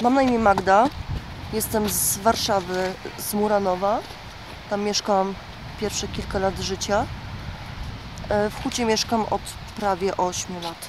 Mam na imię Magda, jestem z Warszawy, z Muranowa. Tam mieszkam pierwsze kilka lat życia. W Hucie mieszkam od prawie 8 lat.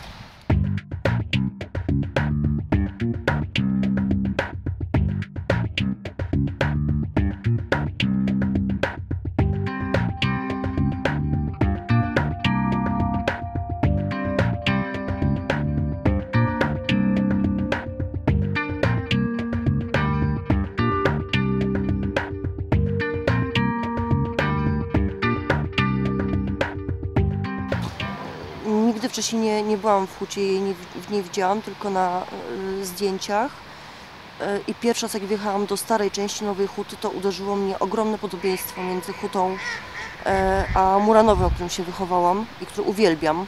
Nigdy wcześniej nie byłam w Hucie, jej nie widziałam, tylko na zdjęciach. I pierwszy raz, jak wjechałam do starej części Nowej Huty, to uderzyło mnie ogromne podobieństwo między Hutą a Muranowem, w którym się wychowałam i który uwielbiam.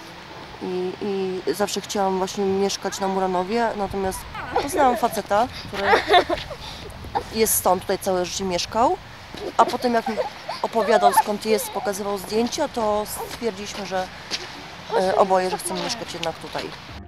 I zawsze chciałam właśnie mieszkać na Muranowie, natomiast poznałam faceta, który jest stąd, tutaj całe życie mieszkał. A potem jak mi opowiadał, skąd jest, pokazywał zdjęcia, to stwierdziliśmy, że oboje, że chcemy mieszkać jednak tutaj.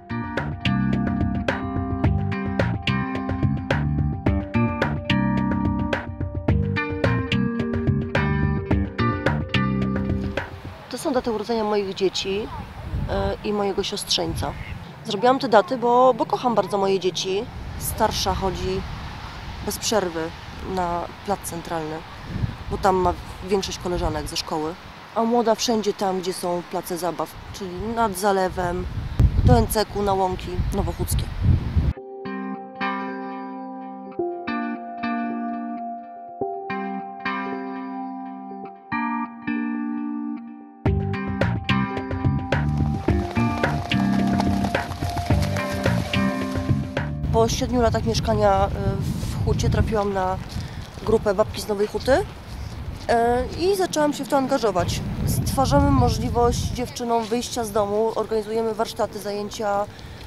To są daty urodzenia moich dzieci i mojego siostrzeńca. Zrobiłam te daty, bo kocham bardzo moje dzieci. Starsza chodzi bez przerwy na plac centralny, bo tam ma większość koleżanek ze szkoły. A młoda wszędzie tam, gdzie są place zabaw, czyli nad zalewem, do NCK-u, na łąki nowochódzkie. Po 7 latach mieszkania w Hucie trafiłam na grupę Babki z Nowej Huty i zaczęłam się w to angażować. Stwarzamy możliwość dziewczynom wyjścia z domu, organizujemy warsztaty, zajęcia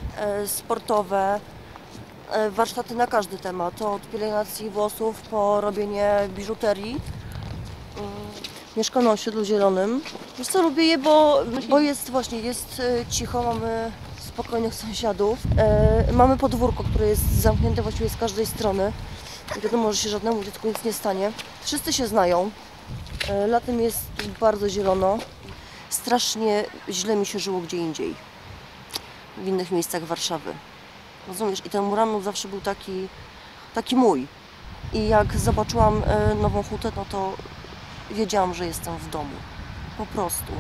sportowe, warsztaty na każdy temat, od pielęgnacji włosów po robienie biżuterii. Mieszkam na osiedlu zielonym. Wiesz co, lubię je, bo jest cicho, mamy spokojnych sąsiadów. Mamy podwórko, które jest zamknięte właściwie z każdej strony. Wiadomo, że się żadnemu dziecku nic nie stanie. Wszyscy się znają. Latem jest bardzo zielono. Strasznie źle mi się żyło gdzie indziej. W innych miejscach Warszawy. Rozumiesz? I ten Muranów zawsze był taki mój. I jak zobaczyłam Nową Hutę, no to wiedziałam, że jestem w domu. Po prostu.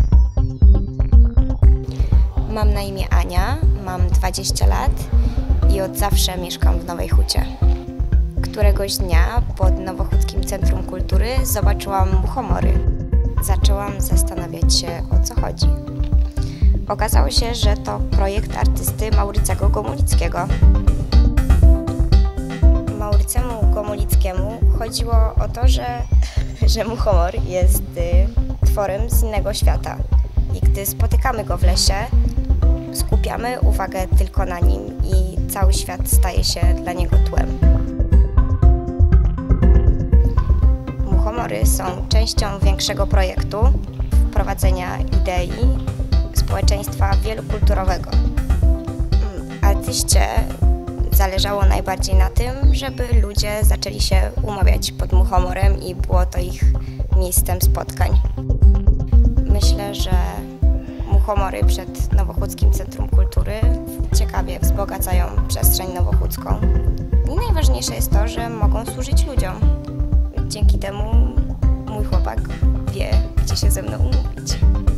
Mam na imię Ania, mam 20 lat i od zawsze mieszkam w Nowej Hucie. Któregoś dnia pod Nowochódzkim Centrum Kultury zobaczyłam muchomory. Zaczęłam zastanawiać się, o co chodzi. Okazało się, że to projekt artysty Maurycego Gomulickiego. Maurycemu Gomulickiemu chodziło o to, że muchomor jest tworem z innego świata. I gdy spotykamy go w lesie, skupiamy uwagę tylko na nim i cały świat staje się dla niego tłem. Muchomory są częścią większego projektu wprowadzenia idei społeczeństwa wielokulturowego. Artyście zależało najbardziej na tym, żeby ludzie zaczęli się umawiać pod muchomorem i było to ich miejscem spotkań. Myślę, że muchomory przed Nowochódzkim Centrum Kultury ciekawie wzbogacają przestrzeń nowochódzką. I najważniejsze jest to, że mogą służyć ludziom. Dzięki temu mój chłopak wie, gdzie się ze mną umówić.